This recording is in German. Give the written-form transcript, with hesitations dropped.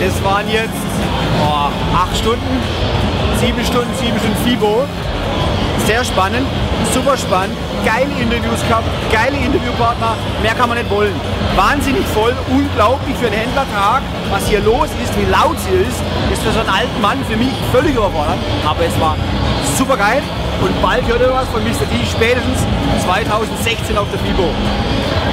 Es waren jetzt 8 Stunden, 7 Stunden FIBO. Sehr spannend, super spannend, geile Interviews gehabt, geile Interviewpartner, mehr kann man nicht wollen. Wahnsinnig voll, unglaublich für einen Händlertag, was hier los ist, wie laut sie ist für so einen alten Mann für mich völlig überfordernd, aber es war super geil und bald hört ihr was von Mr. D, spätestens 2016 auf der FIBO.